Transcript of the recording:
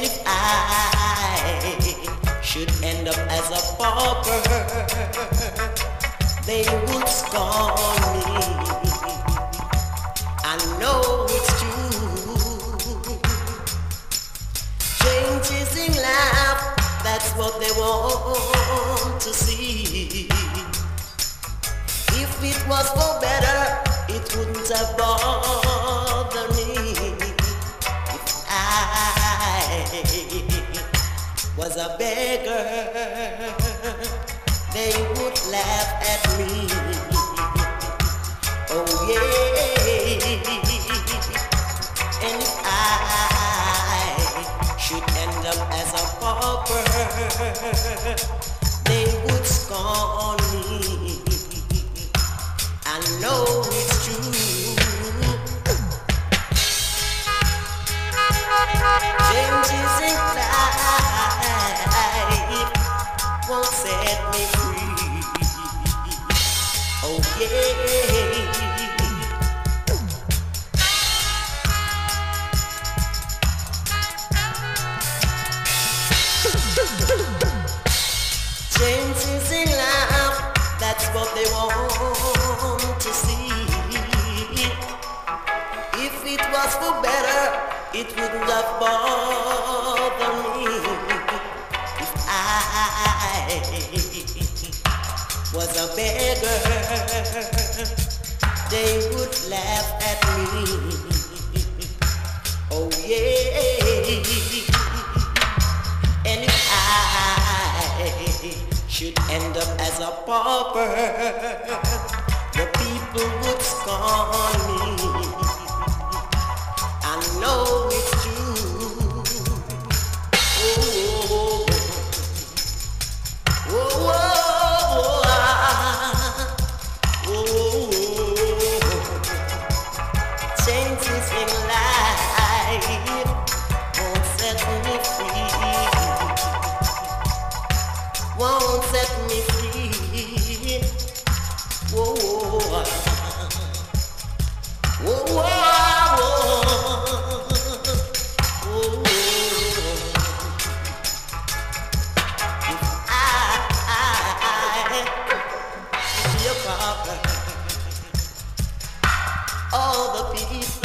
And if I should end up as a pauper, they would scorn me. I know it's true. Changes in life, that's what they want to see. If it was for better, it wouldn't have bothered me. If I was a beggar, they would laugh at me. Oh yeah. And if I should end up as a pauper, they would scorn me. I know it's true. Changes in life won't set me free. Oh yeah. Changes in life, that's what they want to see. If it was for better, it wouldn't have bothered me. If I was a beggar, they would laugh at me. Oh yeah. And if I should end up as a pauper, the people would scorn me. I know it's true. Oh, oh, oh, changes in life won't set me free. Won't set me free. Whoa, whoa, whoa, whoa, whoa. If I be a pauper, all the people